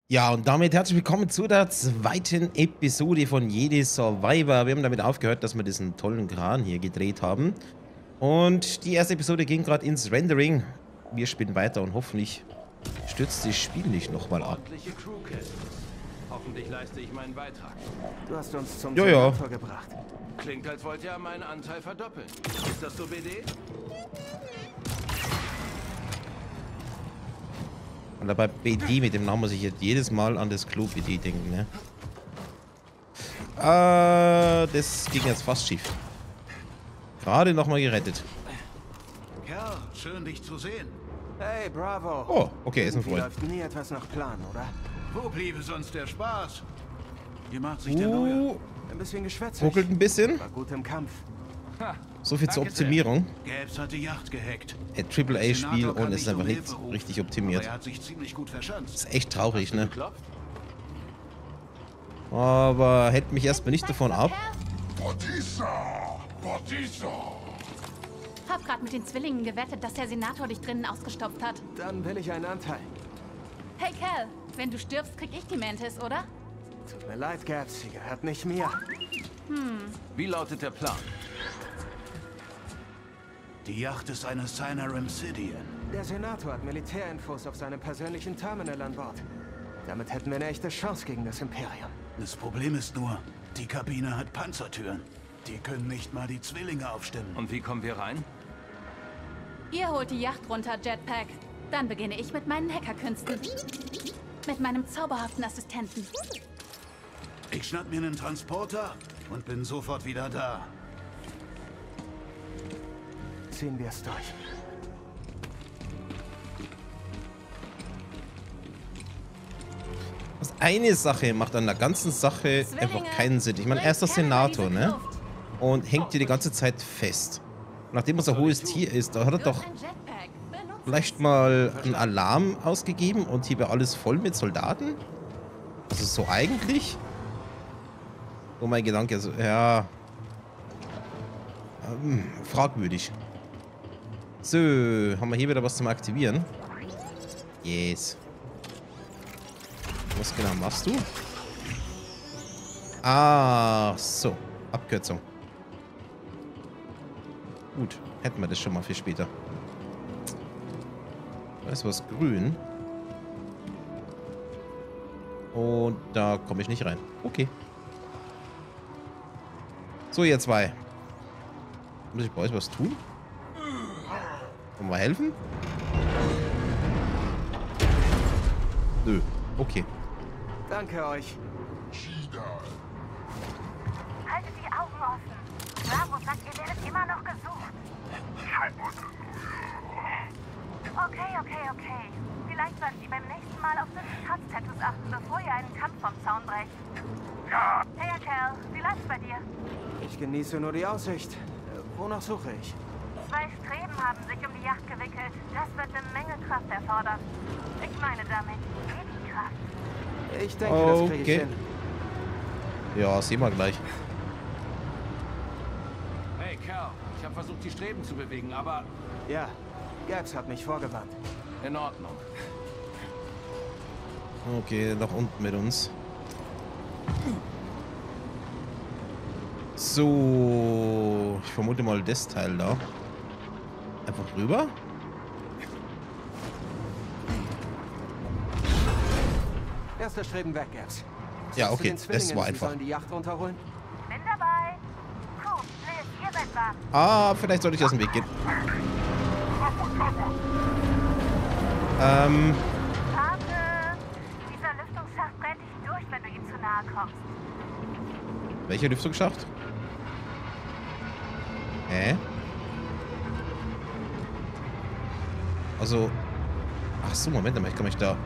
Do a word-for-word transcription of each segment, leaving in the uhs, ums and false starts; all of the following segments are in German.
Ja, und damit herzlich willkommen zu der zweiten Episode von Jedi Survivor. Wir haben damit aufgehört, dass wir diesen tollen Kran hier gedreht haben. Und die erste Episode ging gerade ins Rendering. Wir spielen weiter und hoffentlich stürzt das Spiel nicht nochmal ab. Ordentliche Crew, Kid. Hoffentlich leiste ich meinen Beitrag. Du hast uns zum Ja, ja. Senator gebracht. Klingt, als wollt ihr meinen Anteil verdoppeln. Ist das so, B D? Und dabei B D mit dem Namen muss ich jetzt jedes Mal an das Klo B D denken, ne? Äh, das ging jetzt fast schief. Gerade nochmal gerettet. Kerl, schön dich zu sehen. Hey, Bravo. Oh, okay, ist ein Irgendwie Freund. läuft nie etwas nach Plan, oder? Wo bliebe sonst der Spaß? Hier macht sich der Neue. Uh, Ein bisschen geschwätzig. ruckelt ein bisschen. War gut im Kampf. Ha, So viel zur danke sehr. Optimierung. Gabs hat die Yacht gehackt. Ein Triple A Spiel Senator kann und es ist einfach um nicht Hilfe rufen, richtig aber optimiert. er hat sich ziemlich gut verschanzt. Ist echt traurig, ne? Geklopft? Aber hält mich erstmal nicht davon ab. Batista! Batista! Hab grad mit den Zwillingen gewettet, dass der Senator dich drinnen ausgestopft hat. Dann will ich einen Anteil. Hey Cal, wenn du stirbst, krieg ich die Mantis, oder? Tut mir leid, Gabs. Sie gehört nicht mir. Wie lautet der Plan? Die Yacht ist eine Cynar Obsidian. Der Senator hat Militärinfos auf seinem persönlichen Terminal an Bord. Damit hätten wir eine echte Chance gegen das Imperium. Das Problem ist nur, die Kabine hat Panzertüren. Die können nicht mal die Zwillinge aufstimmen. Und wie kommen wir rein? Ihr holt die Yacht runter, Jetpack. Dann beginne ich mit meinen Hackerkünsten. Mit meinem zauberhaften Assistenten. Ich schnapp mir einen Transporter und bin sofort wieder da. Ziehen wir es durch. Das eine Sache macht an der ganzen Sache einfach keinen Sinn. Ich meine, er ist der Senator, ne? Und hängt hier die ganze Zeit fest. Nachdem er so ein hohes Tier ist, da hat er doch vielleicht mal einen Alarm ausgegeben und hier wäre alles voll mit Soldaten? Also so eigentlich? Oh, mein Gedanke, also, ja. Ähm, fragwürdig. So, haben wir hier wieder was zum Aktivieren? Yes. Was genau machst du? Ah, so. Abkürzung. Gut, hätten wir das schon mal für später. Da ist was grün. Und da komme ich nicht rein. Okay. So, ihr zwei. Muss ich bei euch was tun? Wollen wir helfen? Nö. Okay. Danke euch. Haltet die Augen offen. Bravo sagt, ihr werdet immer noch gesucht. Okay, okay, okay. Vielleicht solltet ihr beim nächsten Mal auf Zertifikatstattoos achten, bevor ihr einen Kampf vom Zaun brecht. Ja. Hey, Cal, wie läuft's bei dir? Ich genieße nur die Aussicht. Äh, wonach suche ich? Zwei Streben haben sich um die Yacht gewickelt. Das wird eine Menge Kraft erfordern. Ich meine damit Kraft. Ich denke, das kriege ich Okay. hin. Ja, sehen wir gleich. Hey, Cal, ich habe versucht, die Streben zu bewegen, aber Ja, Gabs hat mich vorgewarnt. in Ordnung. Okay, nach unten mit uns. So, ich vermute mal das Teil da. Einfach rüber. Erster Streben weg, Gabs. Ja, Sagst du okay, den das Zwillingen, war sie einfach. sollen die Yacht runterholen? Bin dabei. Puh, Liz, ihr seid wach. Ah, vielleicht sollte ich aus dem Weg gehen. Ähm, Warte. Dieser Lüftungsschacht brennt dich durch, wenn du ihm zu nahe kommst. welcher Lüftungsschacht? Hä? Also, ach so, Moment mal, ich kann mich da...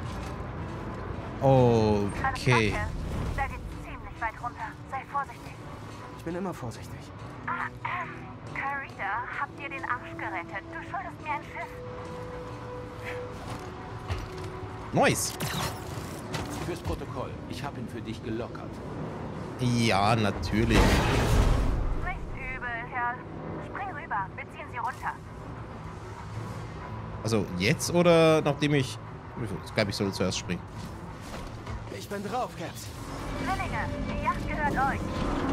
Okay. Warte, da geht's ziemlich weit runter. Sei vorsichtig. Ich bin immer vorsichtig. Ah, ähm, Carida, habt ihr den Arsch gerettet? Du schuldest mir ein Schiff. Nice. Fürs Protokoll, ich habe ihn für dich gelockert. Ja, natürlich. Nicht übel, Kerl. Spring rüber, wir ziehen sie runter. Also jetzt oder nachdem ich... Ich glaube, ich soll zuerst springen. Ich bin drauf, Caps. Zwillinge, die Yacht gehört euch.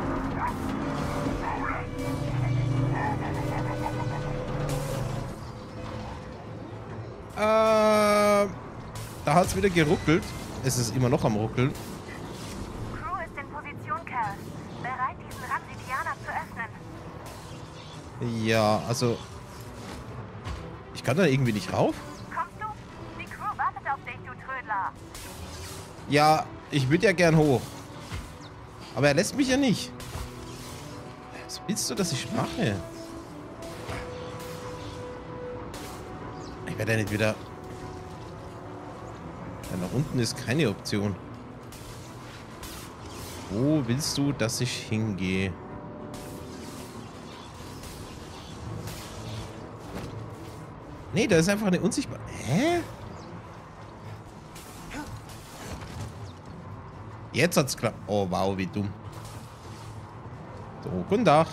Äh, da hat es wieder geruckelt. Es ist immer noch am Ruckeln. Crew ist in Position, Kerl. Bereit, diesen Ransidianer zu öffnen. Ja, also... Ich kann da irgendwie nicht rauf. Kommst du? Die Crew wartet auf dich, du Trödler. Ja, ich würde ja gern hoch. Aber er lässt mich ja nicht. Was willst du, dass ich mache? Ich werde ja nicht wieder... Ja, nach unten ist keine Option. Wo willst du, dass ich hingehe? Nee, da ist einfach eine unsichtbare... Hä? Jetzt hat's geklappt. Oh, wow, wie dumm. So, guten Tag.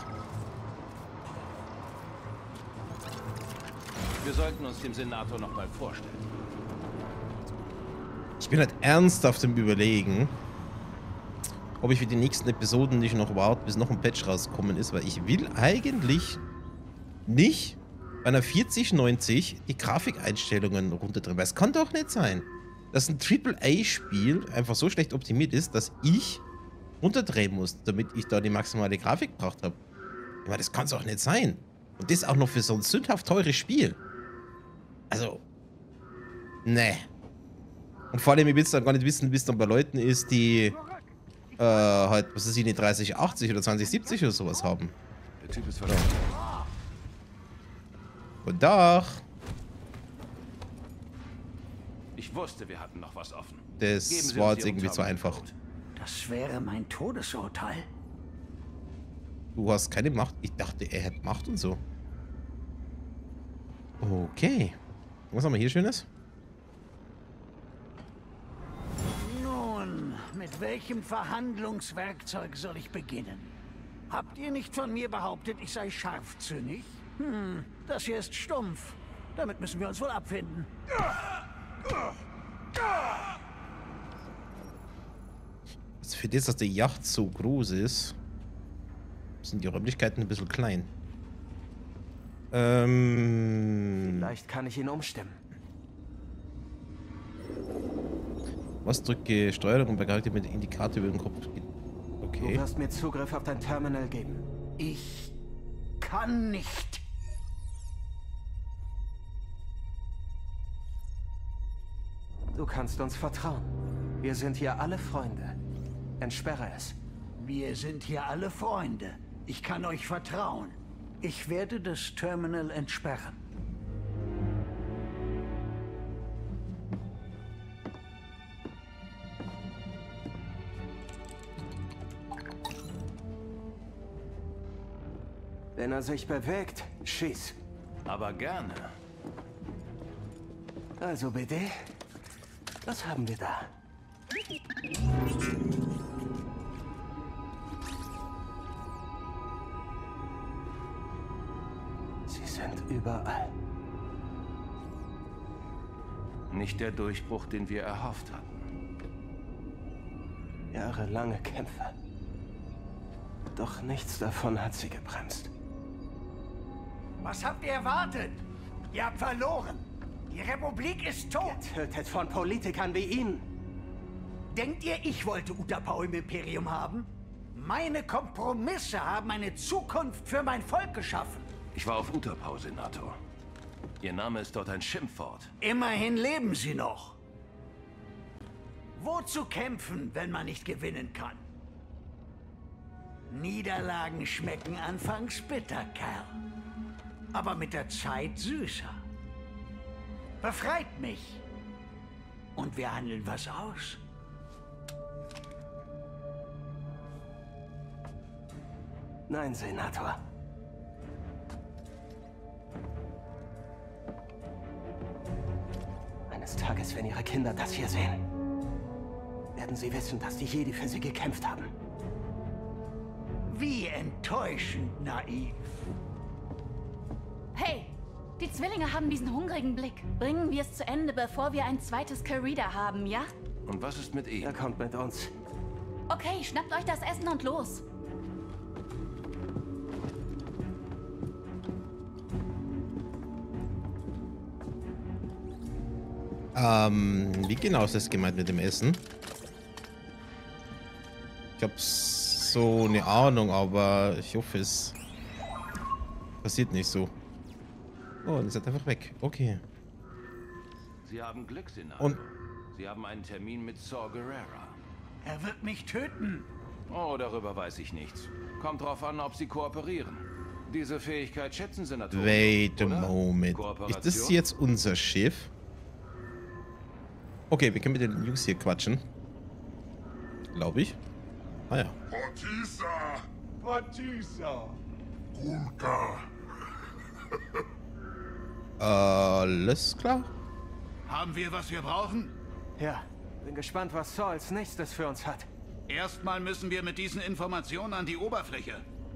Wir sollten uns dem Senator noch mal vorstellen. Ich bin halt ernsthaft im Überlegen, ob ich für die nächsten Episoden nicht noch warte, bis noch ein Patch rausgekommen ist, weil ich will eigentlich nicht bei einer vierzig neunzig die Grafikeinstellungen runterdrehen, weil es kann doch nicht sein, dass ein Triple A-Spiel einfach so schlecht optimiert ist, dass ich runterdrehen muss, damit ich da die maximale Grafik gebracht habe. Ich meine, das kann es auch nicht sein. Und das auch noch für so ein sündhaft teures Spiel. Also, ne. Und vor allem, ich will es dann gar nicht wissen, wie es dann bei Leuten ist, die äh, halt, was ist die dreißig achtzig oder zwanzig siebzig oder sowas haben. Der Typ ist verdammt. Guten Tag. Ich wusste, wir hatten noch was offen. Das Geben Sie war uns jetzt Ihren irgendwie zu Terminal einfach. Code. Das wäre mein Todesurteil. Du hast keine Macht. Ich dachte, er hat Macht und so. Okay. Was haben wir hier Schönes? Nun, mit welchem Verhandlungswerkzeug soll ich beginnen? Habt ihr nicht von mir behauptet, ich sei scharfzünnig? Hm, das hier ist stumpf. Damit müssen wir uns wohl abfinden. Also für das, dass die Yacht so groß ist, sind die Räumlichkeiten ein bisschen klein. Ähm... Vielleicht kann ich ihn umstimmen. Was drücke Steuerung bei Charakter mit Indikator über den Kopf? Okay. Du wirst mir Zugriff auf dein Terminal geben. Ich kann nicht. Du kannst uns vertrauen. Wir sind hier alle Freunde. Entsperre es. Wir sind hier alle Freunde. Ich kann euch vertrauen. Ich werde das Terminal entsperren. Wenn er sich bewegt, schieß. Aber gerne. Also bitte, was haben wir da? Sie sind überall. Nicht der Durchbruch, den wir erhofft hatten. Jahrelange Kämpfe. Doch nichts davon hat sie gebremst. Was habt ihr erwartet? Ihr habt verloren. Die Republik ist tot. Getötet von Politikern wie Ihnen. Denkt ihr, ich wollte Utapau im Imperium haben? Meine Kompromisse haben eine Zukunft für mein Volk geschaffen. Ich war auf Utapau, Senator. Ihr Name ist dort ein Schimpfwort. Immerhin leben sie noch. Wozu kämpfen, wenn man nicht gewinnen kann? Niederlagen schmecken anfangs bitter, Kerl. Aber mit der Zeit süßer. Befreit mich. Und wir handeln was aus. Nein, Senator. Eines Tages, wenn Ihre Kinder das hier sehen, werden sie wissen, dass die Jedi für sie gekämpft haben. Wie enttäuschend naiv. Hey, die Zwillinge haben diesen hungrigen Blick. Bringen wir es zu Ende, bevor wir ein zweites Carida haben, ja? Und was ist mit ihm? Er kommt mit uns. Okay, schnappt euch das Essen und los. Ähm, wie genau ist das gemeint mit dem Essen? Ich habe so eine Ahnung, aber ich hoffe, es passiert nicht so. Oh, und ist halt einfach weg. Okay. Sie haben Glück, Senator. Und Sie haben einen Termin mit Saw Gerrera. Er wird mich töten. Oh, darüber weiß ich nichts. Kommt drauf an, ob Sie kooperieren. Diese Fähigkeit schätzen Senatoren. wait a oder? moment. Ist Kooperation? das jetzt unser Schiff? Okay, wir können mit den Jungs hier quatschen. Glaube ich. Ah ja. Batista! Batista! Kulka! Alles klar. Haben wir, was wir brauchen? Ja, bin gespannt, was Saul als nächstes für uns hat. Erstmal müssen wir mit diesen Informationen an die Oberfläche.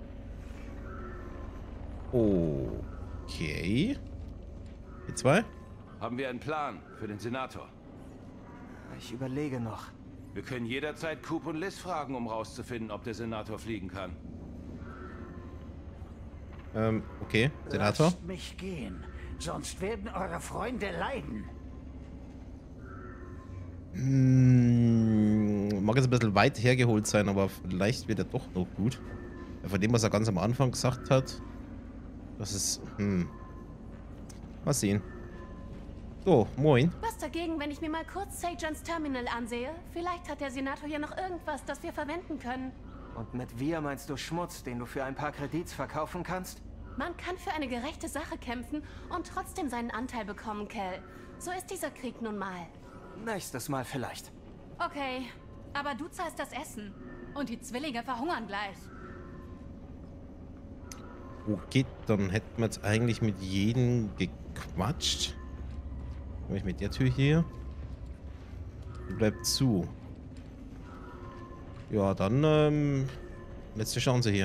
Okay. Die zwei? Haben wir einen Plan für den Senator? Ich überlege noch. Wir können jederzeit Coop und Liz fragen, um rauszufinden, ob der Senator fliegen kann. Ähm, okay. Senator? Lasst mich gehen, sonst werden eure Freunde leiden. Hm, mag jetzt ein bisschen weit hergeholt sein, aber vielleicht wird er doch noch gut. Von dem, was er ganz am Anfang gesagt hat. Das ist, hm. Mal sehen. So, moin. Was dagegen, wenn ich mir mal kurz Sajans Terminal ansehe? Vielleicht hat der Senator hier noch irgendwas, das wir verwenden können. Und mit wir meinst du Schmutz, den du für ein paar Kredits verkaufen kannst? Man kann für eine gerechte Sache kämpfen und trotzdem seinen Anteil bekommen, Cal. So ist dieser Krieg nun mal. Nächstes Mal vielleicht. Okay, aber du zahlst das Essen. Und die Zwillinge verhungern gleich. Okay, dann hätten wir jetzt eigentlich mit jedem gequatscht. Ich mit der Tür hier. Die bleibt zu. Ja, dann ähm, letzte Chance hier.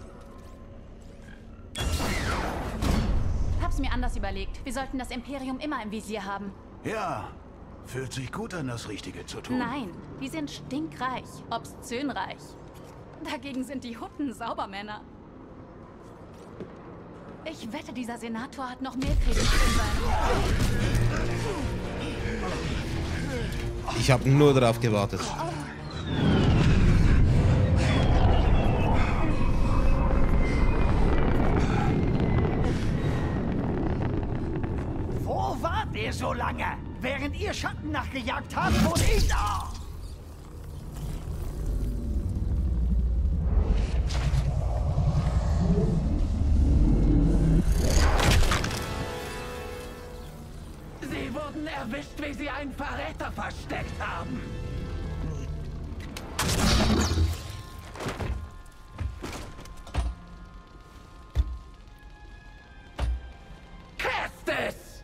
Hab's mir anders überlegt. Wir sollten das Imperium immer im Visier haben. Ja, fühlt sich gut an, das Richtige zu tun. Nein, die sind stinkreich, obszönreich. Dagegen sind die Hutten Saubermänner. Ich wette, dieser Senator hat noch mehr Kredite in seinem... Ich habe nur darauf gewartet. Wo wart ihr so lange? Während ihr Schatten nachgejagt habt, wurde ich da. Sie wurden erwischt, wie sie einen Verräter versteckt haben. Kestis!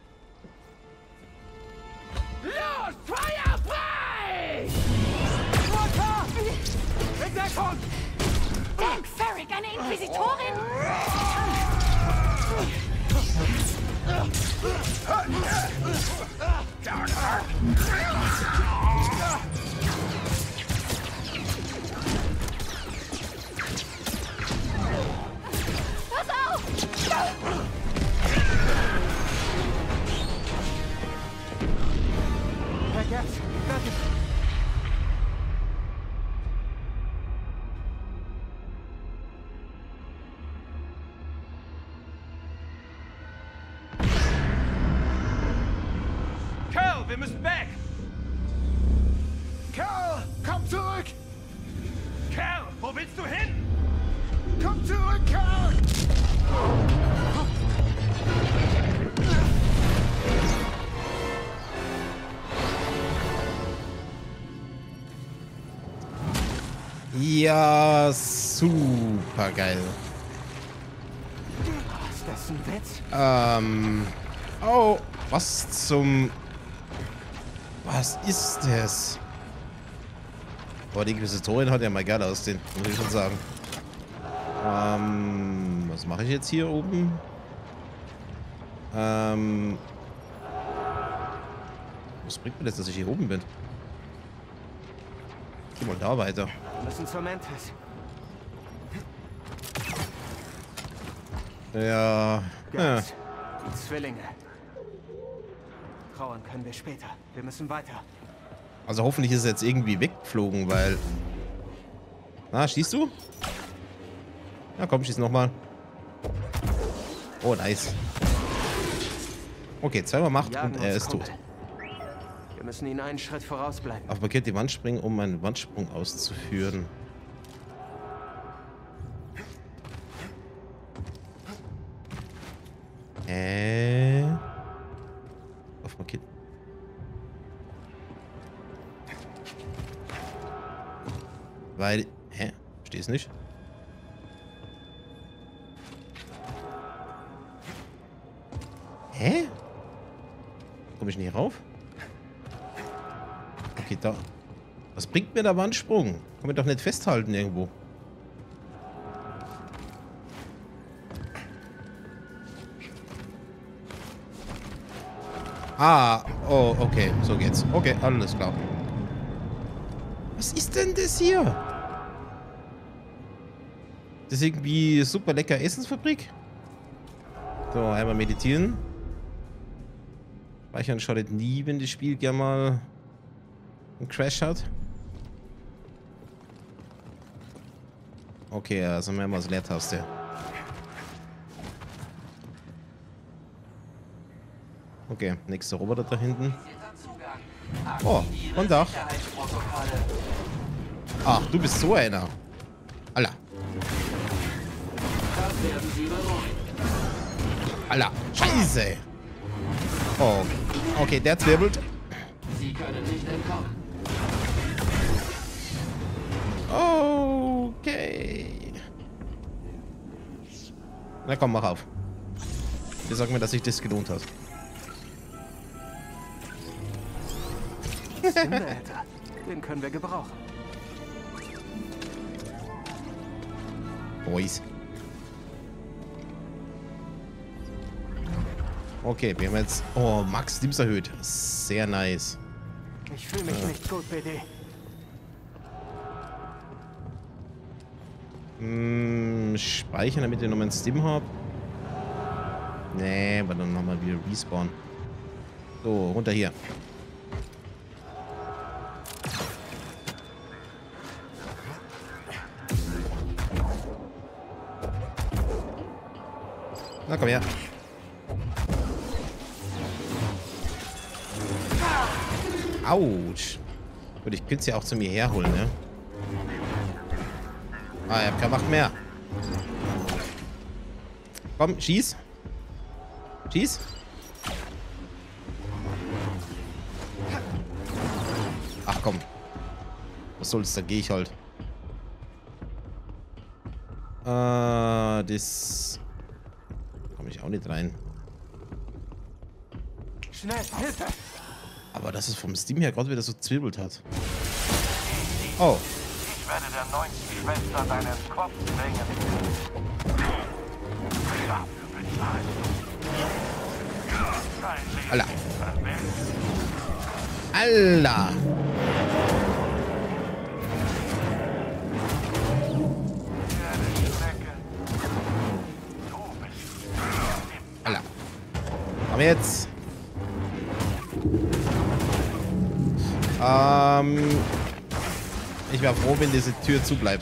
Los, Feuer frei! Runter! In Deckung! Dank Ferrick, eine Inquisitorin? Pass auf! Vergesst! Fertig! Cal, wir müssen weg! Kerl, komm zurück! Cal, wo willst du hin? Komm zurück, Kerl! Ja, super geil. Ist das ein Witz? Ähm. Oh, was zum. Was ist das? Boah, die Inquisitorin hat ja mal geil aussehen, muss ich schon sagen. Ähm. Was mache ich jetzt hier oben? Ähm. Was bringt mir das, dass ich hier oben bin? Geh mal da weiter. Wir müssen zur Mantis. Ja. ja. Guards, die Zwillinge. Trauern können wir später. Wir müssen weiter. Also hoffentlich ist er jetzt irgendwie weggeflogen, weil... Na, schießt du? Na komm, schieß nochmal. Oh, nice. Okay, zweimal Macht Jagen und er uns ist tot. Kumpel. Wir müssen ihn einen Schritt vorausbleiben. Auf Markiert die Wand springen, um einen Wandsprung auszuführen. Äh. Auf Markiert. Weil. Hä? Versteh's nicht. Hä? Komme ich nicht rauf? Okay, da. Was bringt mir der Wandsprung? Kann man doch nicht festhalten irgendwo. Ah, oh, okay, so geht's. Okay, alles klar. Was ist denn das hier? Das ist irgendwie super lecker Essensfabrik. So, einmal meditieren. Speichern schadet nie, wenn das Spiel gerne mal einen Crash hat. Okay, also mehrmals Leertaste. Okay, nächster Roboter da hinten. Oh, und Dach. Ach, du bist so einer. Alla. Alla. Scheiße. Oh, okay, der zwirbelt. Sie können nicht entkommen. Okay. Na komm, mach auf. Wir sagen mir, dass sich das gelohnt hat. Alter. Den können wir gebrauchen. Boys. Okay, wir haben jetzt... Oh, Max Stims erhöht. Sehr nice. Ich fühle mich ja. nicht gut, B D. Hm, speichern, damit ich noch meinen Stim habe. Nee, aber dann nochmal wieder respawn. So, runter hier. Na komm her. Autsch. Gut, ich könnte es ja auch zu mir herholen, ne? Ah, ich hab keine Macht mehr. Komm, schieß. Schieß. Ach komm. Was soll's, da gehe ich halt. Äh, das... Komme ich auch nicht rein. Schnell, Hilfe! Aber dass es vom Steam her gerade wieder so zwirbelt hat. Oh. Ich werde der neunten Schwester deinen Kopf bringen. Dafür bezahlen. Alla. Alla. Alla. Aber jetzt. Ähm. Ich wäre froh, wenn diese Tür zu bleibt.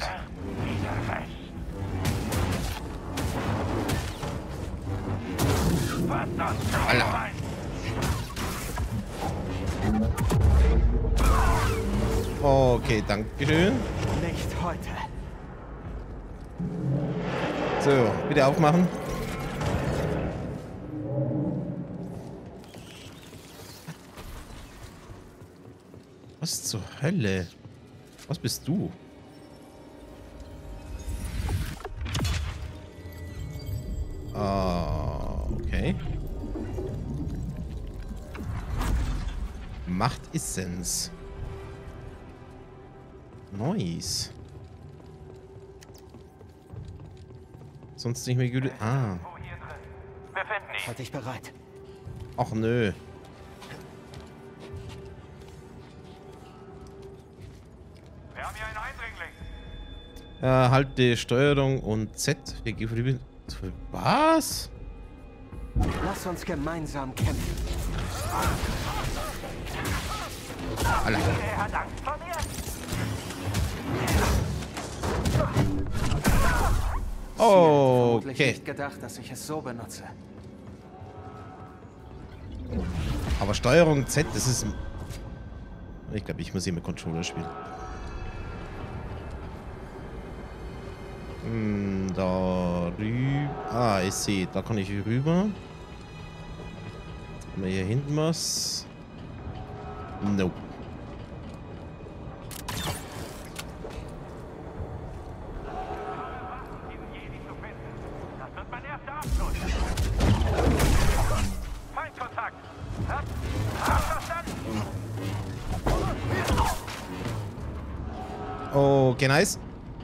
Alla. Okay, dankeschön. Nicht heute. So, wieder aufmachen. Was zur Hölle? Was bist du? Ah, okay. Machtessenz. Nice. Sonst nicht mehr gut. Ah. Halt dich bereit. Ach nö. Äh, halte Steuerung und Z. Was? Lass uns gemeinsam kämpfen. Alter. Er hat Angst vor mir. Oh, Vermutlich okay. nicht gedacht, dass ich es so benutze. Aber Steuerung Z, das ist... Ich glaube, ich muss hier mit Controller spielen. Hm, da rüber... Ah, ich sehe, da kann ich rüber. Wenn man hier hinten was... Nope. Das wird mein erster Abschluss. Feindkontakt. Hab verstanden. Okay, nice.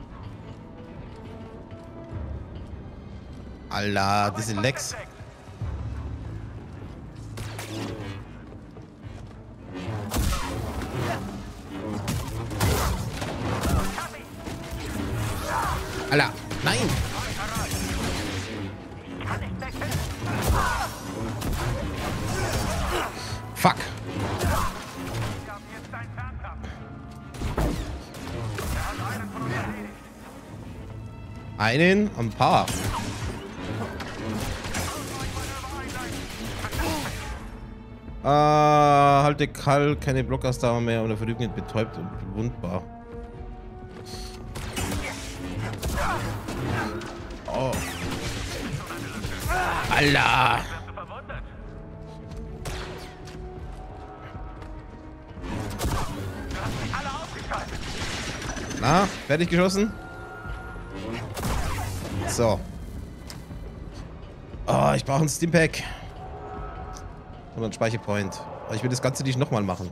Alter, diese Lex. Alter, nein! Fuck! Einen, ein paar. Äh, halte Kall, keine Blockausdauer mehr und der Verlügnet betäubt und verwundbar. Oh. Alter! Na, fertig geschossen? So. Oh, ich brauche ein Stimpack. Und einen Speicherpoint. Aber ich will das Ganze nicht nochmal machen.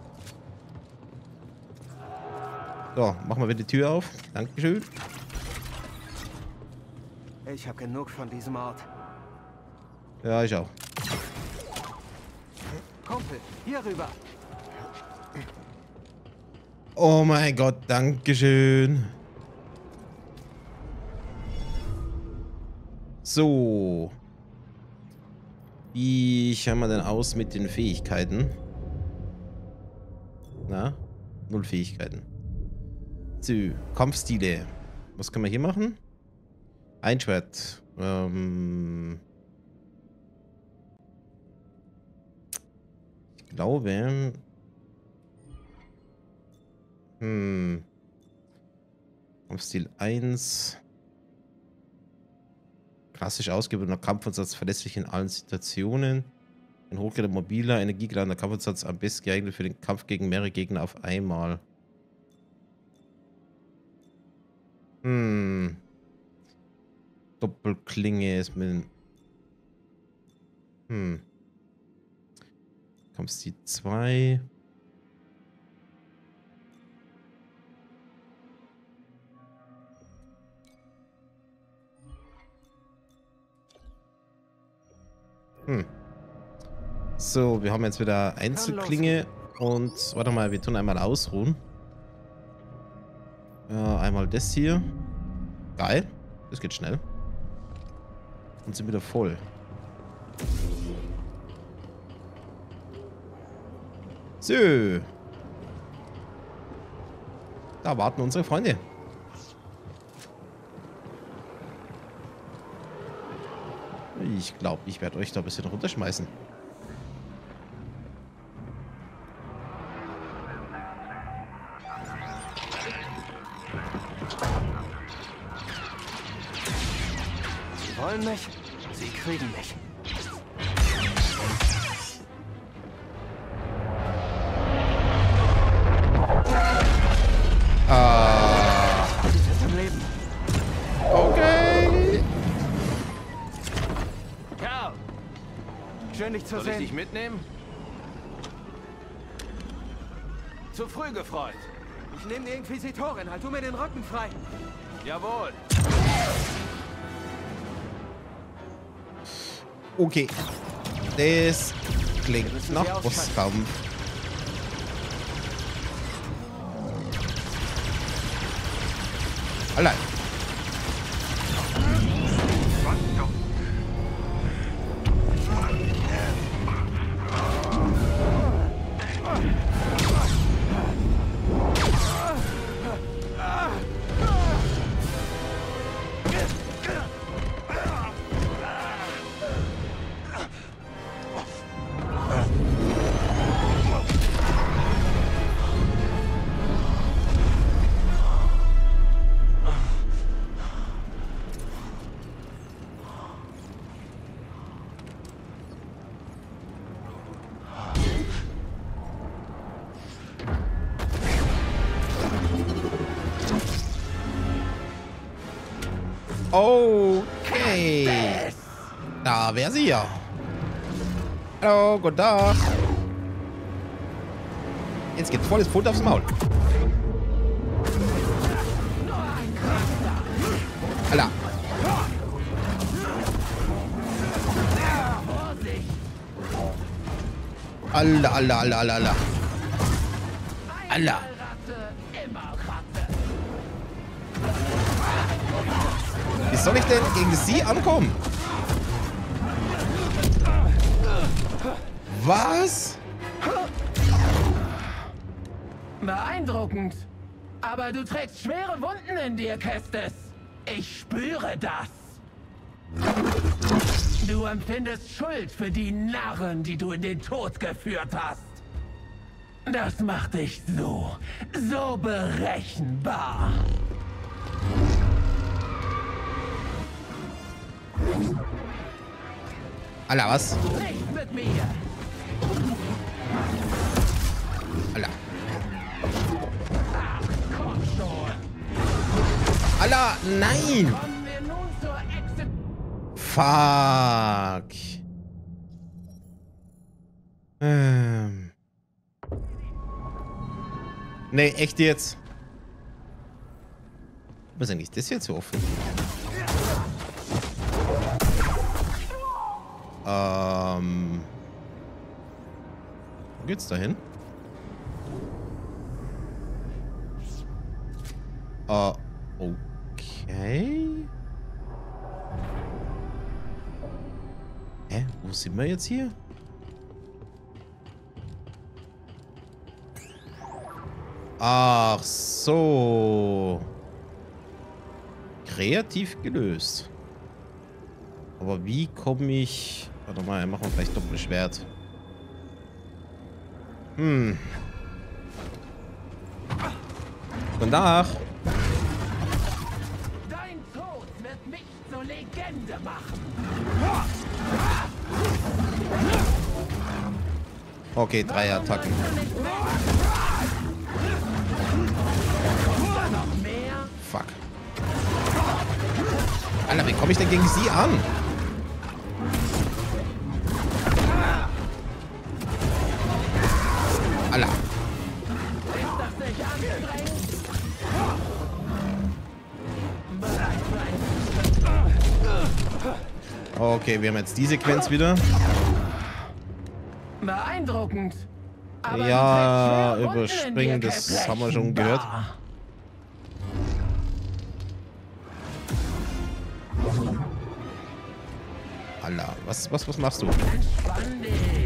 So, machen wir wieder die Tür auf. Dankeschön. Ich habe genug von diesem Ort. Ja, ich auch. Kumpel, hier rüber. Oh mein Gott, Dankeschön. So. Wie schauen wir denn aus mit den Fähigkeiten? Na? Null Fähigkeiten. So, Kampfstile. Was können wir hier machen? Ein Schwert. Ähm ich glaube... Hm. Kampfstil eins. Klassisch ausgebildeter Kampfansatz, verlässlich in allen Situationen. Ein hochgeladener mobiler, energiegeladener Kampfansatz, am besten geeignet für den Kampf gegen mehrere Gegner auf einmal. Hm. Doppelklinge ist mit... Hm. Kampfstil zwei. Hm. So, wir haben jetzt wieder Einzelklinge und warte mal, wir tun einmal ausruhen. Ja, einmal das hier. Geil. Das geht schnell. Und sind wieder voll. So. Da warten unsere Freunde. Ich glaube, ich werde euch da ein bisschen runterschmeißen. Sie wollen mich, sie kriegen mich. Ah. Sie sind im Leben. Okay. Kerl, Schön, dich zu soll ich sehen. dich mitnehmen? Zu früh gefreut. Ich nehme die Inquisitorin, halt du mir den Rücken frei. Jawohl. Okay. Das klingt nach Bosskampf. Allein. Okay. Da wäre sie ja. Hallo, guten Tag. Jetzt geht volles Pfund aufs Maul. Alter. Alter, Alter, Alter, Alter, Alter. Alter. Wie soll ich denn gegen sie ankommen? Was? Beeindruckend. Aber du trägst schwere Wunden in dir, Kestis. Ich spüre das. Du empfindest Schuld für die Narren, die du in den Tod geführt hast. Das macht dich so, so berechenbar. Alter, was? Nicht mit mir. Alter. Ach, komm schon. Alter, nein! Kommen wir nun zur Exit. Fuck. Ähm. Nee, echt jetzt? Was ist eigentlich das jetzt so offen? Ähm. Wo geht's da hin? Äh, okay. Hä? Wo sind wir jetzt hier? Ach so. Kreativ gelöst. Aber wie komme ich... Warte mal, machen wir vielleicht Doppelschwert. Hm. Guten Tag. Dein Tod wird mich zur Legende machen. Okay, drei Attacken. Fuck. Alter, wie komme ich denn gegen sie an? Alter. Okay, wir haben jetzt die Sequenz wieder. Beeindruckend. Aber ja, überspringen, das haben wir schon gehört. Alter, was, was, was machst du? Entspann dich.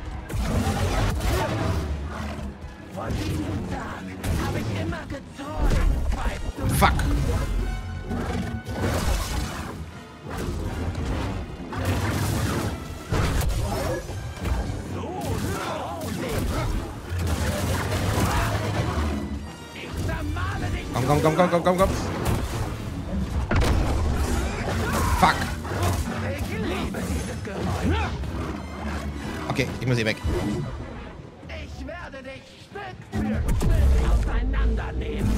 Von diesem Tag habe ich immer geträumt, weißt du? Fuck. Komm, komm, komm, komm, komm, komm, komm. Fuck. Okay, ich muss hier weg. Ich werde dich Stück für Stück auseinandernehmen.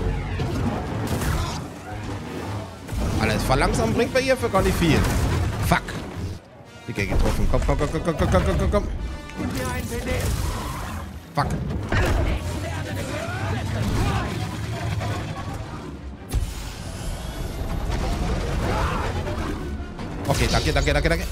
Alles verlangsamen bringt bei ihr für gar nicht viel. Fuck. Dicke getroffen. Komm, komm, komm, komm, komm, komm, komm, komm, komm. Fuck. Okay, danke, danke, danke, danke.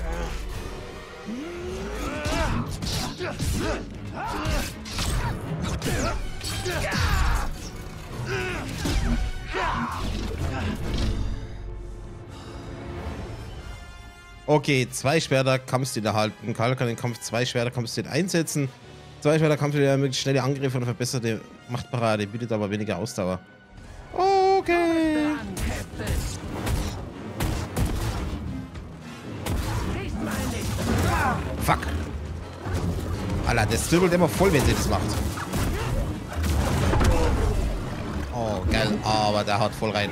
Okay, zwei Schwerter, Kampfstil erhalten. Karl kann den Kampf zwei Schwerter, Kampfstil einsetzen. Zwei Schwerter, Kampfstil ermöglicht schnelle Angriffe und verbesserte Machtparade, bietet aber weniger Ausdauer. Okay. Fuck. Alter, das zwirbelt immer voll, wenn sie das macht. Oh, geil. Aber der haut voll rein.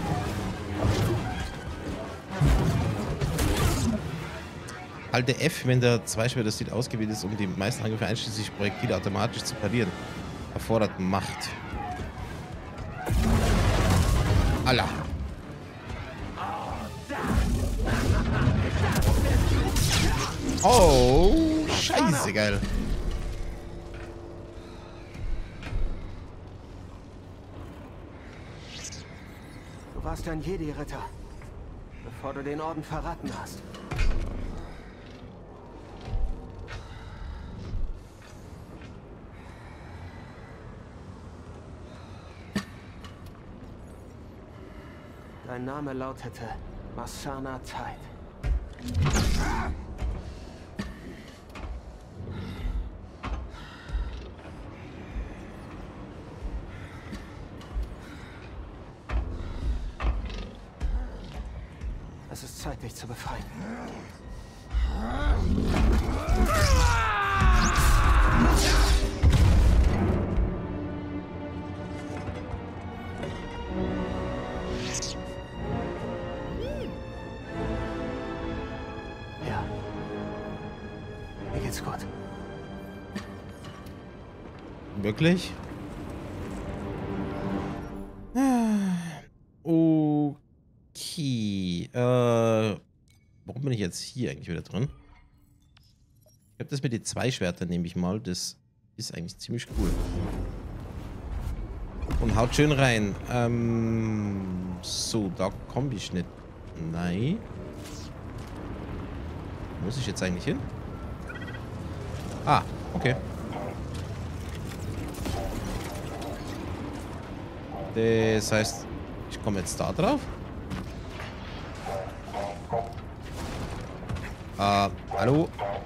Halte F, wenn der Zweischwerter-Stil ausgewählt ist, um die meisten Angriffe einschließlich Projektile automatisch zu parieren. Erfordert Macht. Allah. Oh, scheiße, geil. Du warst ein Jedi-Ritter, bevor du den Orden verraten hast. Dein Name lautete Masana Tide. Es ist Zeit, dich zu befreien. Ja. Mir geht's gut. Wirklich? Okay. Äh, warum bin ich jetzt hier eigentlich wieder drin? Ich glaube, das mit den zwei Schwertern nehme ich mal. Das ist eigentlich ziemlich cool. Und haut schön rein. Ähm, so, da komme ich nicht. Nein. Muss ich jetzt eigentlich hin? Ah, okay. Das heißt, ich komme jetzt da drauf. Äh, hallo?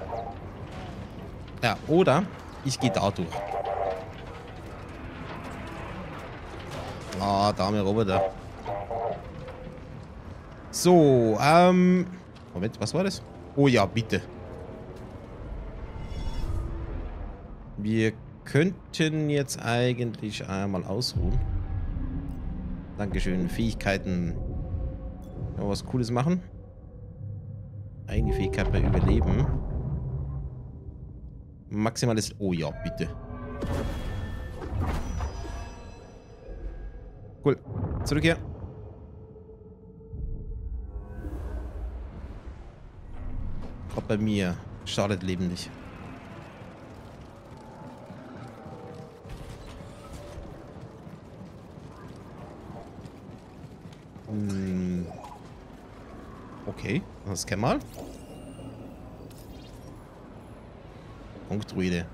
Ja, oder ich gehe da durch. Ah, Dame Roboter. So, ähm... Moment, was war das? Oh ja, bitte. Wir könnten jetzt eigentlich einmal ausruhen. Dankeschön. Fähigkeiten. Ja, was Cooles machen. Eigene Fähigkeit bei Überleben. Maximales... Oh ja, bitte. Cool. Zurück hier. Gerade bei mir. Schadet Leben nicht. Hm. Okay. Das kennen wir mal. Punktruide.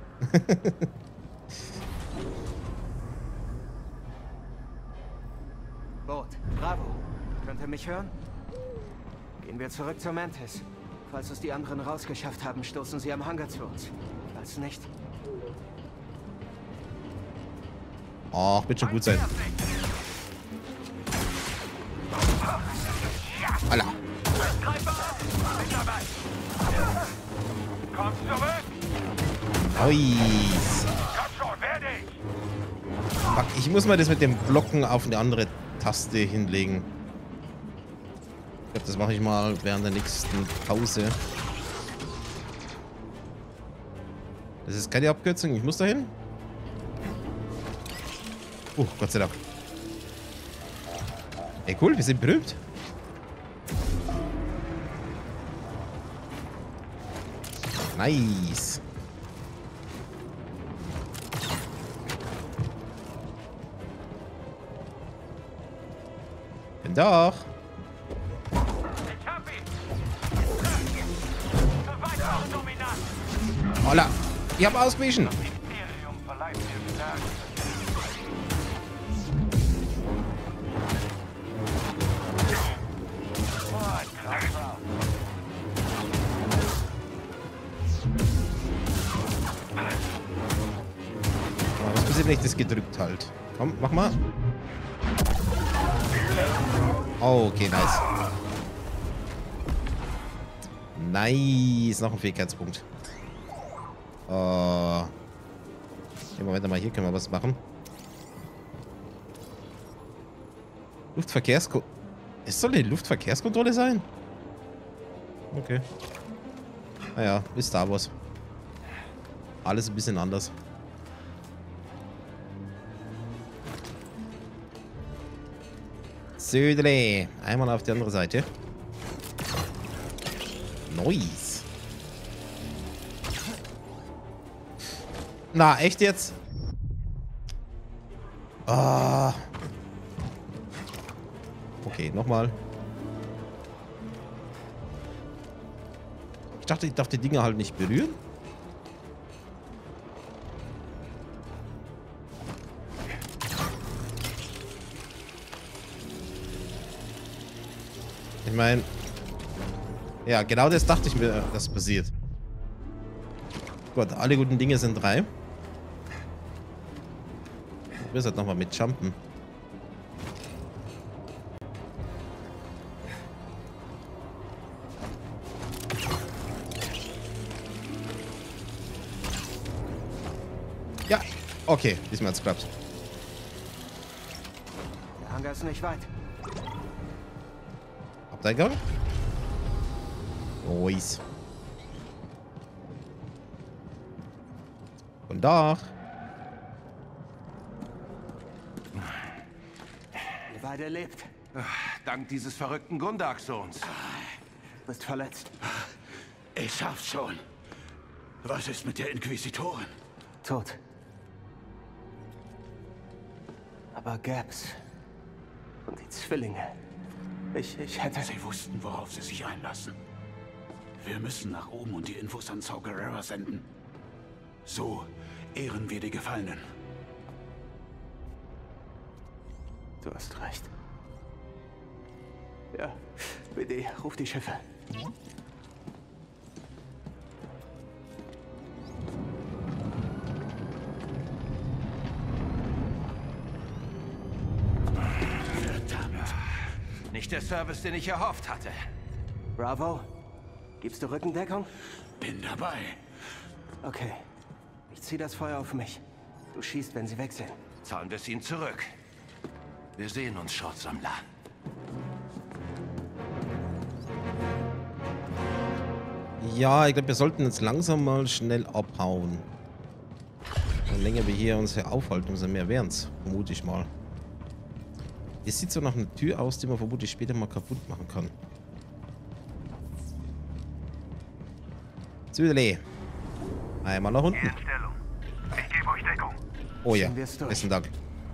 Boot, Bravo. Könnt ihr mich hören? Gehen wir zurück zur Mantis. Falls es die anderen rausgeschafft haben, stoßen sie am Hangar zu uns. Falls nicht. Ach, wird schon gut sein. Alla. Komm zurück! Nice. Komm schon, werde ich! Fuck, ich muss mal das mit dem Blocken auf eine andere Taste hinlegen. Ich glaube, das mache ich mal während der nächsten Pause. Das ist keine Abkürzung, ich muss dahin. Oh, Gott sei Dank. Ey, cool, wir sind berühmt. Nice. Bin doch. Ich hab ihn! Für weitere Dominanz! Holla, ich hab ausgewichen. Das Imperium verleiht mir Stärke. Ein Kratzer. Was passiert, wenn ich das gedrückt halt? Komm, mach mal. Oh, okay, nice. Nice. Noch ein Fähigkeitspunkt. Oh. Ja, Moment mal, hier können wir was machen. Luftverkehrskontrolle. Es soll eine Luftverkehrskontrolle sein? Okay. Naja, ist Star Wars. Alles ein bisschen anders. Södele. Einmal auf die andere Seite. Nice. Na, echt jetzt? Ah. Okay, nochmal. Ich dachte, ich darf die Dinger halt nicht berühren. Ich meine... Ja, genau das dachte ich mir, dass passiert. Gut, alle guten Dinge sind drei. Ich will halt nochmal mit jumpen. Ja, okay, diesmal hat's geklappt. Der Hangar ist nicht weit. Abdeingang? Nice. Guten Tag. Wie weit er lebt. Dank dieses verrückten Gundark-Sohns. Du bist verletzt. Ich schaff's schon. Was ist mit der Inquisitorin? Tot. Aber Gabs und die Zwillinge. Ich, ich hätte... Sie wussten, worauf sie sich einlassen. Wir müssen nach oben und die Infos an Saw Gerrera senden. So ehren wir die Gefallenen. Du hast recht. Ja, B D, ruf die Schiffe. Verdammt. Nicht der Service, den ich erhofft hatte. Bravo, gibst du Rückendeckung? Bin dabei. Okay. Ich zieh das Feuer auf mich. Du schießt, wenn sie weg sind. Zahlen wir es ihnen zurück. Wir sehen uns, Schrotsammler. Ja, ich glaube, wir sollten jetzt langsam mal schnell abhauen. Je länger wir hier uns hier aufhalten, umso mehr wären es. Vermute ich mal. Es sieht so nach einer Tür aus, die man vermutlich später mal kaputt machen kann. Südele. Einmal nach unten. In Stellung. Ich gebe euch Deckung. Oh ja, Ziehen wir's durch. besten Dank.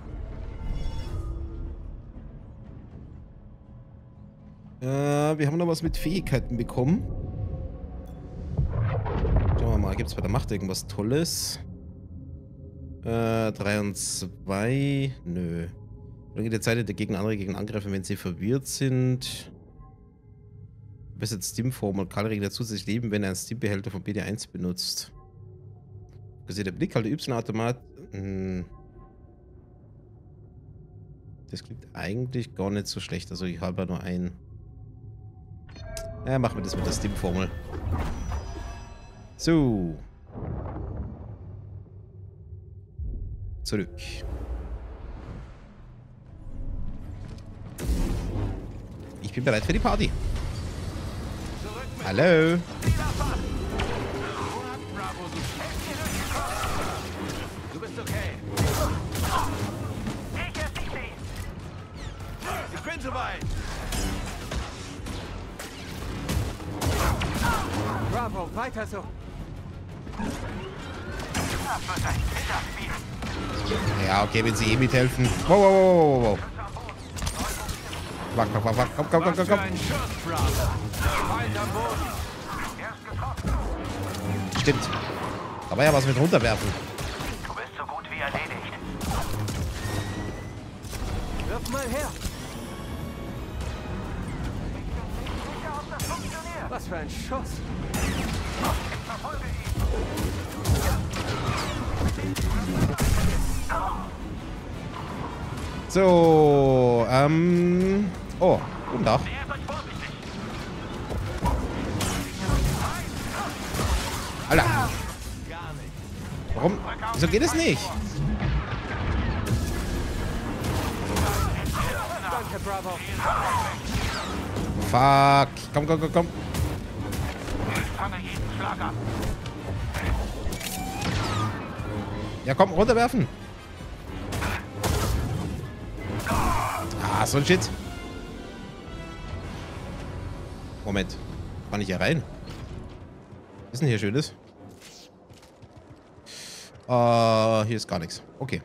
Äh, wir haben noch was mit Fähigkeiten bekommen. Schauen wir mal, gibt es bei der Macht irgendwas Tolles? Äh, drei und zwei. Nö. Bringe die Zeit der Gegner andere gegen angreifen, wenn sie verwirrt sind. Verbessert Stim-Formel. Karl regelt zusätzlich Leben, wenn er einen Stim-Behälter von B D eins benutzt. Also der Blick, halt Y-Automat. Hm. Das klingt eigentlich gar nicht so schlecht. Also ich habe nur einen. Ja, machen wir das mit der Stim-Formel. So. Zurück. Ich bin bereit für die Party. Hallo. Du bist okay. Ich ersiege sie. Ich bin soweit. Bravo, weiter so. Das wird ein Killerspiel. Ja, okay, wenn sie eh mithelfen. Wow, wow, wow, wow, wow. Wack, wack, wack, wack. Komm, komm, komm, komm, komm. Ein Schuss, Bravo. Feind am Boden. Er ist getroffen. Stimmt. Aber ja, was mit runterwerfen. Du bist so gut wie erledigt. Wirf mal her. Was für ein Schuss. Verfolge ihn. So, ähm... Oh, guten Tag. Alter. Warum? Wieso geht es nicht? Danke, Bravo. Fuck. Komm, komm, komm, komm. Fange jeden Schlag ab. Ja, komm, runterwerfen. Ah, so ein Shit. Moment. Kann ich hier rein? Was ist denn hier Schönes? Äh, hier ist gar nichts. Okay.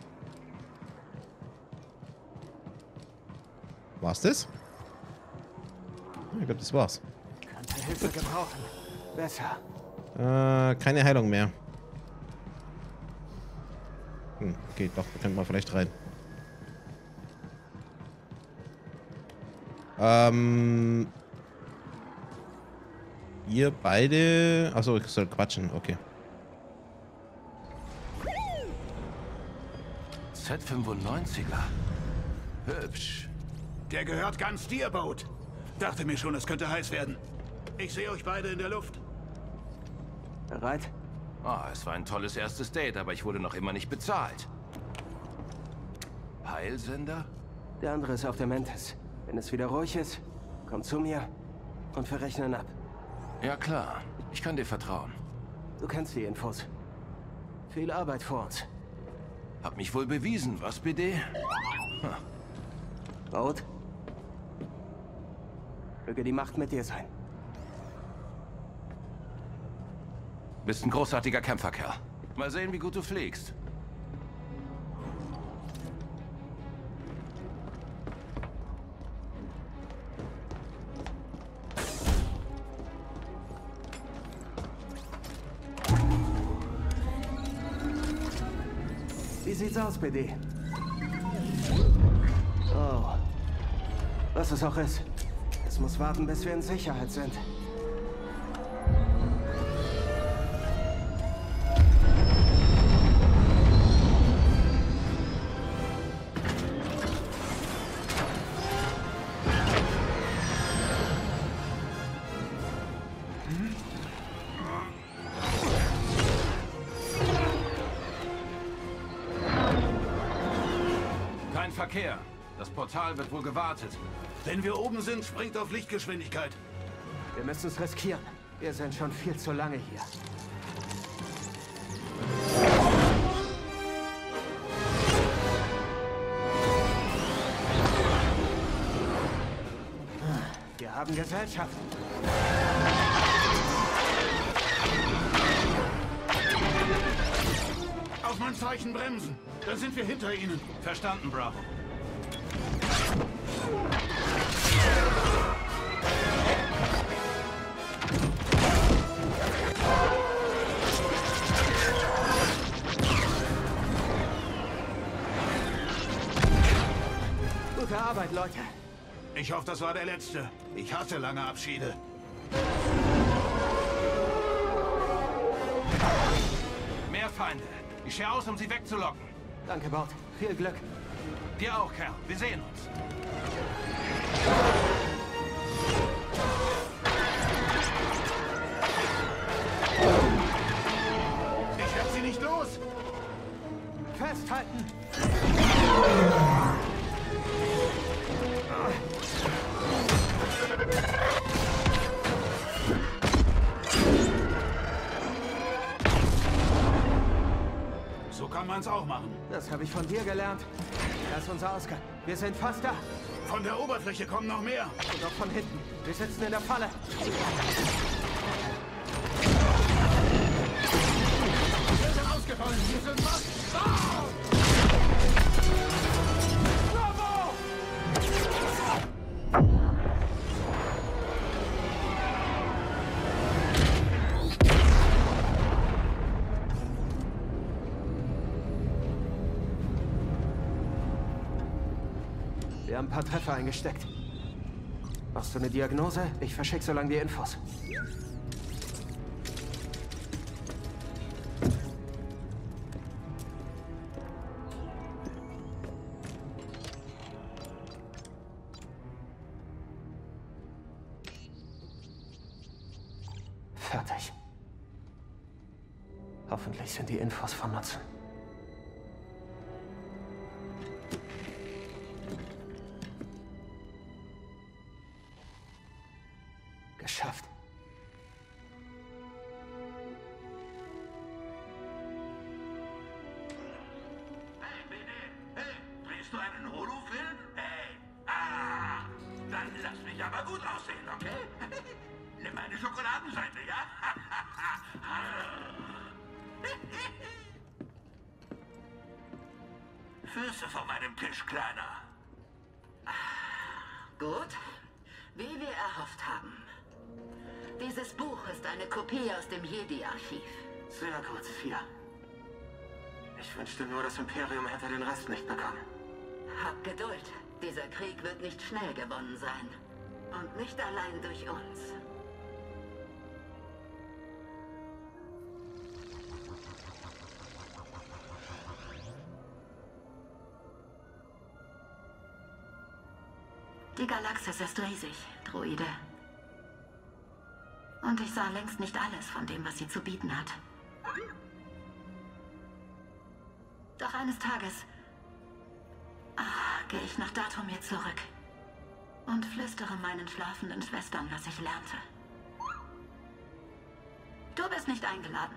War's das? Ich glaube, das war's. Könnte Hilfe gebrauchen. Besser. Äh, keine Heilung mehr. Hm, okay, doch, da können wir vielleicht rein. Ähm... Ihr beide... Achso, ich soll quatschen, okay. Z fünfundneunziger. Hübsch. Der gehört ganz dir, Boat. Dachte mir schon, es könnte heiß werden. Ich sehe euch beide in der Luft. Bereit? Ah, es war ein tolles erstes Date, aber ich wurde noch immer nicht bezahlt. Peilsender? Der andere ist auf der Mantis. Wenn es wieder ruhig ist, komm zu mir und wir rechnen ab. Ja klar, ich kann dir vertrauen. Du kennst die Infos. Viel Arbeit vor uns. Hab mich wohl bewiesen, was, B D? Hm. Boat? Möge die Macht mit dir sein. Bist ein großartiger Kämpferkerl. Mal sehen, wie gut du fliegst. Wie sieht's aus, B D? Oh. Was es auch ist. Es muss warten, bis wir in Sicherheit sind. Kein Verkehr. Das Portal wird wohl gewartet. Wenn wir oben sind, springt auf Lichtgeschwindigkeit. Wir müssen es riskieren. Wir sind schon viel zu lange hier. Wir haben Gesellschaft. Auf mein Zeichen bremsen. Dann sind wir hinter ihnen. Verstanden, Bravo. Gute Arbeit, Leute. Ich hoffe, das war der letzte. Ich hatte lange Abschiede. Mehr Feinde. Ich schaue aus, um sie wegzulocken. Danke, Bord. Viel Glück. Dir auch, Kerl. Wir sehen uns. Ich werde sie nicht los. Festhalten! So kann man es auch machen. Das habe ich von dir gelernt. Das ist unser Ausgang. Wir sind fast da. Von der Oberfläche kommen noch mehr. Und auch von hinten. Wir sitzen in der Falle. Wir sind ausgefallen. Wir sind fast. Ah! Bravo! Wir haben ein paar Treffer eingesteckt. Brauchst du eine Diagnose? Ich verschicke so lange die Infos. Fertig. Hoffentlich sind die Infos von Nutzen. Geschafft. Hey, Bene! Hey, drehst du einen Holofilm? Hey! Ah! Dann lass mich aber gut aussehen, okay? Nimm eine Schokoladenseite, ja? Füße von meinem Tisch, Kleiner. Gut, wie wir erhofft haben. Dieses Buch ist eine Kopie aus dem Jedi-Archiv. Sehr gut, vier. Ich wünschte nur, das Imperium hätte den Rest nicht bekommen. Hab Geduld. Dieser Krieg wird nicht schnell gewonnen sein. Und nicht allein durch uns. Die Galaxis ist riesig, Droide. Und ich sah längst nicht alles von dem, was sie zu bieten hat. Doch eines Tages ah, gehe ich nach Dathomir zurück und flüstere meinen schlafenden Schwestern, was ich lernte. Du bist nicht eingeladen.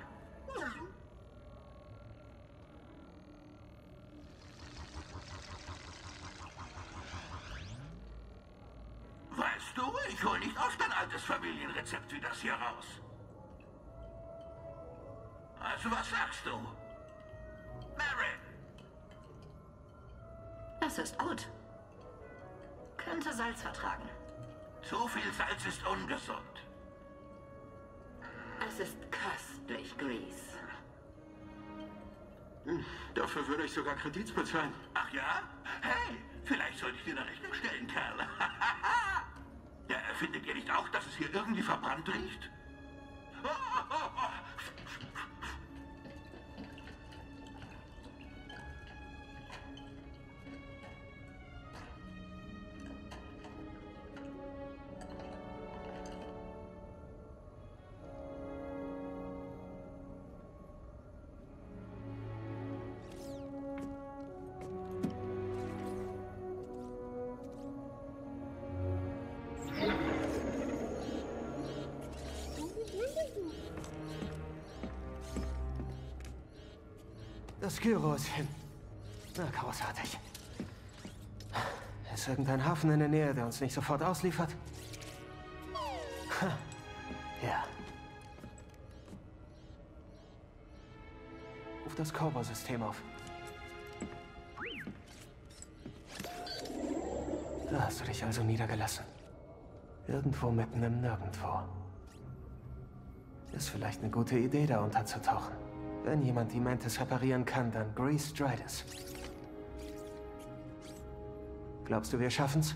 Weißt du, ich hol nicht oft ein altes Familienrezept wie das hier raus. Also was sagst du? Merrin! Es ist gut. Könnte Salz vertragen. Zu viel Salz ist ungesund. Es ist köstlich, Grease. Hm, dafür würde ich sogar Kredits bezahlen. Ach ja? Hey, vielleicht sollte ich dir eine Rechnung stellen, Kerl. Ja, findet ihr nicht auch, dass es hier irgendwie verbrannt riecht? Oh, oh, oh. Das Gyro ist hin. Na, großartig. Ist irgendein Hafen in der Nähe, der uns nicht sofort ausliefert? Ha. Ja. Ruf das Cobra-System auf. Da hast du dich also niedergelassen. Irgendwo mitten im Nirgendwo. Ist vielleicht eine gute Idee, da unterzutauchen. Wenn jemand die Mantis reparieren kann, dann Grease Stridus. Glaubst du, wir schaffen's?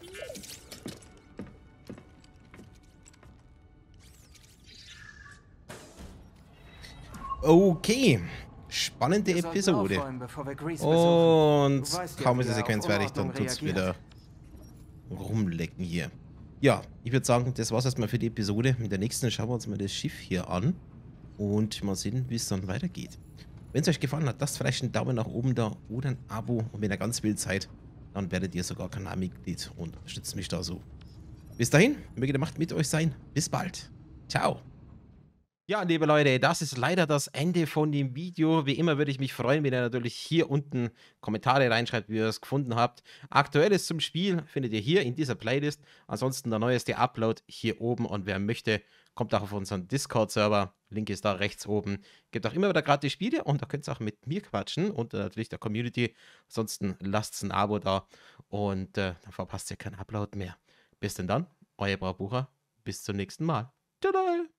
Okay. Spannende Episode. Und kaum ist die Sequenz fertig, dann tut's wieder rumlecken hier. Ja, ich würde sagen, das war's erstmal für die Episode. Mit der nächsten schauen wir uns mal das Schiff hier an. Und mal sehen, wie es dann weitergeht. Wenn es euch gefallen hat, lasst vielleicht einen Daumen nach oben da oder ein Abo. Und wenn ihr ganz wild seid, dann werdet ihr sogar Kanalmitglied und unterstützt mich da so. Bis dahin, möge die Macht mit euch sein. Bis bald. Ciao. Ja, liebe Leute, das ist leider das Ende von dem Video. Wie immer würde ich mich freuen, wenn ihr natürlich hier unten Kommentare reinschreibt, wie ihr es gefunden habt. Aktuelles zum Spiel findet ihr hier in dieser Playlist. Ansonsten der neueste Upload hier oben. Und wer möchte, kommt auch auf unseren Discord-Server. Link ist da rechts oben. Gibt auch immer wieder gratis Spiele und da könnt ihr auch mit mir quatschen und äh, natürlich der Community. Ansonsten lasst ein Abo da und äh, dann verpasst ihr keinen Upload mehr. Bis denn dann, euer Braubucher. Bis zum nächsten Mal. Tada!